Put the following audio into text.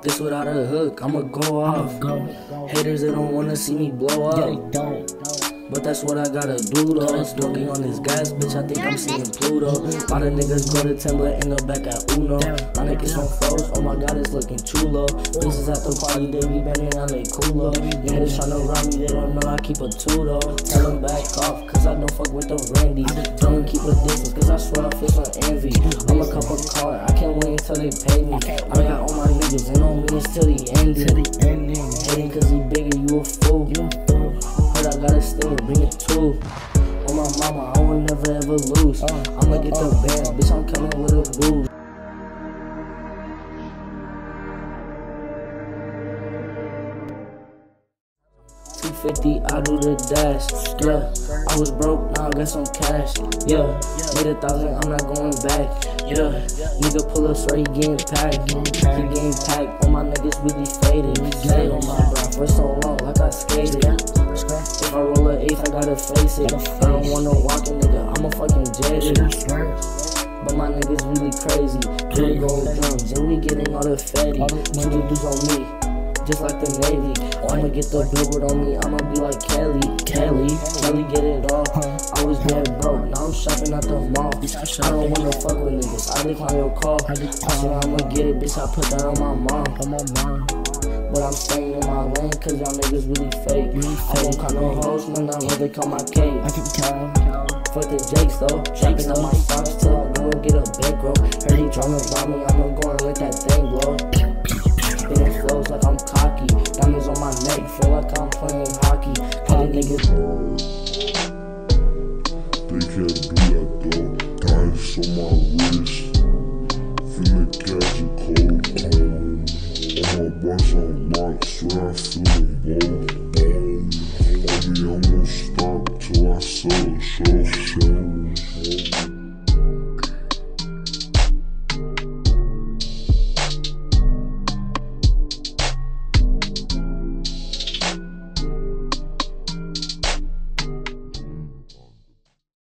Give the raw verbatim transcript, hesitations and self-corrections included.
This without a hook, I'ma go off. Haters, they don't wanna see me blow up. Yeah, they don't. But that's what I gotta do though. Smoking on this gas, bitch, I think I'm seeing Pluto. Lot of niggas go to ten but end up back at Uno. My niggas from foes, oh my god, it's looking chulo. Bitches at the party, they be banging on they culo. Niggas tryna rob me, they don't know I keep a two though. Tell them back off, cause I don't fuck with the Randy. Tell them keep a distance, cause I swear I feel some envy. I'm a cup of car, I can't wait until they pay me. I got all my niggas, and on me it's till the ending. Hating cause he bigger, you a fool. I gotta stay and bring it too. On my mama, I will never ever lose. I'ma get the band, bitch, I'm coming with a booze. two fifty, I do the dash. Yeah, I was broke, now I got some cash. Yeah, made a thousand, I'm not going back. Yeah, nigga pull up, swear he getting packed. He getting packed, all my niggas really faded. Stayed on my block for so long, like I skated. If I roll a eighth, I gotta face it. I don't want no walking nigga, I'm a fucking jaded. But my niggas really crazy. Really gold drums, and we getting all the fatty. Two dudes on me, just like the Navy. I'ma get the billboard on me, I'ma be like Kelly. Kelly, Kelly get it all. I was dead broke, now I'm shopping at the mall. I don't wanna fuck with niggas, I decline your call. I said I'ma get it, bitch, I put that on my mom. But I'm staying in my lane, cause y'all niggas really fake. I don't call no hoes, man, I'd rather call my cake. I can count. Fuck the Jakes though, trapping on my socks till I go and get a bankroll. Heard he tryna rob me, I'ma go and let that thing blow. Spinning flows like I'm cocky, diamonds on my neck, feel like I'm playing hockey. Cut a nigga. They can't do that though, dice on my wrist. Feeling catch a cold, cold. I'm a bunch on lock, swear I feel bold, bold. Homie, I won't stop till I sell a show, show, show.